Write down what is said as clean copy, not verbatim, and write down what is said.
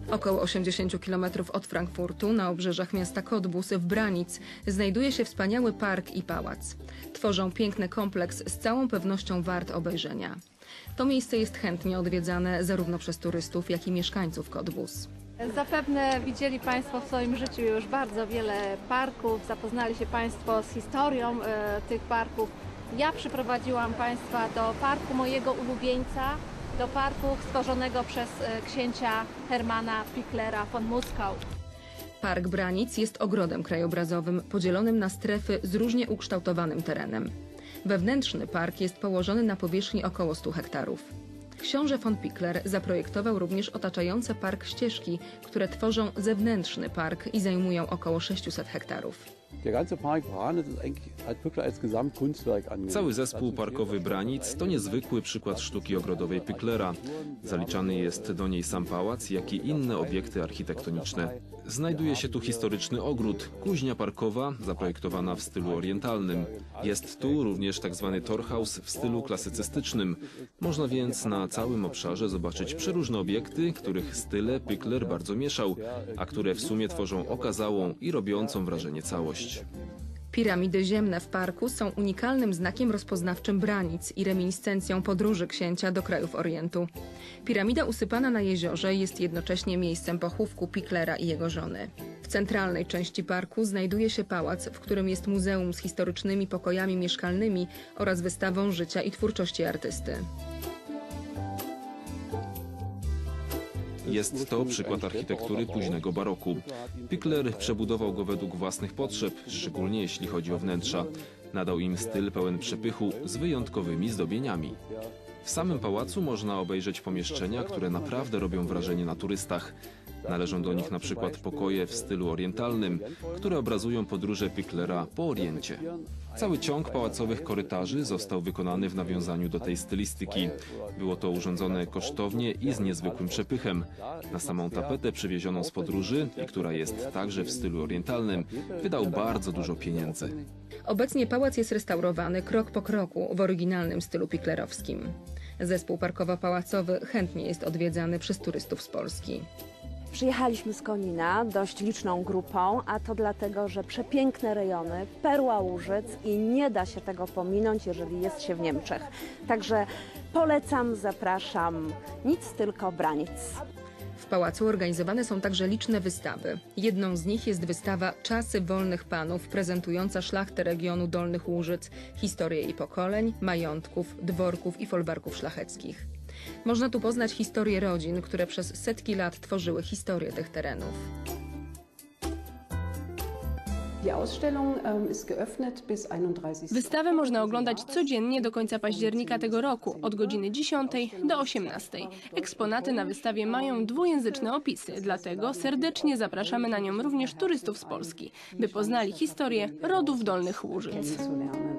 Około 80 km od Frankfurtu, na obrzeżach miasta Cottbus w Branic, znajduje się wspaniały park i pałac. Tworzą piękny kompleks, z całą pewnością wart obejrzenia. To miejsce jest chętnie odwiedzane zarówno przez turystów, jak i mieszkańców Cottbus. Zapewne widzieli Państwo w swoim życiu już bardzo wiele parków, zapoznali się Państwo z historią tych parków. Ja przyprowadziłam Państwa do parku mojego ulubieńca, do parku stworzonego przez księcia Hermana Picklera von Muskau. Park Branic jest ogrodem krajobrazowym podzielonym na strefy z różnie ukształtowanym terenem. Wewnętrzny park jest położony na powierzchni około 100 hektarów. Książę von Pickler zaprojektował również otaczające park ścieżki, które tworzą zewnętrzny park i zajmują około 600 hektarów. Cały zespół parkowy Branic to niezwykły przykład sztuki ogrodowej Picklera. Zaliczany jest do niej sam pałac, jak i inne obiekty architektoniczne. Znajduje się tu historyczny ogród, kuźnia parkowa zaprojektowana w stylu orientalnym. Jest tu również tzw. Torhaus w stylu klasycystycznym. Można więc na całym obszarze zobaczyć przeróżne obiekty, których style Pickler bardzo mieszał, a które w sumie tworzą okazałą i robiącą wrażenie całość. Piramidy ziemne w parku są unikalnym znakiem rozpoznawczym Branic i reminiscencją podróży księcia do krajów Orientu. Piramida usypana na jeziorze jest jednocześnie miejscem pochówku Picklera i jego żony. W centralnej części parku znajduje się pałac, w którym jest muzeum z historycznymi pokojami mieszkalnymi oraz wystawą życia i twórczości artysty. Jest to przykład architektury późnego baroku. Pickler przebudował go według własnych potrzeb, szczególnie jeśli chodzi o wnętrza. Nadał im styl pełen przepychu z wyjątkowymi zdobieniami. W samym pałacu można obejrzeć pomieszczenia, które naprawdę robią wrażenie na turystach. Należą do nich na przykład pokoje w stylu orientalnym, które obrazują podróże Picklera po Oriencie. Cały ciąg pałacowych korytarzy został wykonany w nawiązaniu do tej stylistyki. Było to urządzone kosztownie i z niezwykłym przepychem. Na samą tapetę przywiezioną z podróży, i która jest także w stylu orientalnym, wydał bardzo dużo pieniędzy. Obecnie pałac jest restaurowany krok po kroku w oryginalnym stylu picklerowskim. Zespół parkowo-pałacowy chętnie jest odwiedzany przez turystów z Polski. Przyjechaliśmy z Konina dość liczną grupą, a to dlatego, że przepiękne rejony, perła Łużyc i nie da się tego pominąć, jeżeli jest się w Niemczech. Także polecam, zapraszam, nic tylko Branic. W pałacu organizowane są także liczne wystawy. Jedną z nich jest wystawa Czasy wolnych panów, prezentująca szlachtę regionu Dolnych Łużyc, historię jej pokoleń, majątków, dworków i folwarków szlacheckich. Można tu poznać historię rodzin, które przez setki lat tworzyły historię tych terenów. Wystawę można oglądać codziennie do końca października tego roku, od godziny 10 do 18. Eksponaty na wystawie mają dwujęzyczne opisy, dlatego serdecznie zapraszamy na nią również turystów z Polski, by poznali historię rodów Dolnych Łużyc.